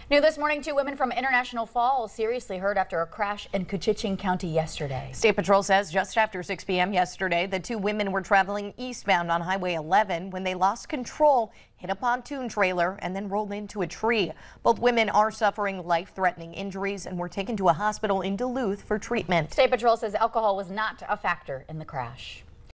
New this morning, two women from International Falls seriously hurt after a crash in Koochiching County yesterday. State Patrol says just after 6 p.m. yesterday, the two women were traveling eastbound on Highway 11 when they lost control, hit a pontoon trailer, and then rolled into a tree. Both women are suffering life-threatening injuries and were taken to a hospital in Duluth for treatment. State Patrol says alcohol was not a factor in the crash.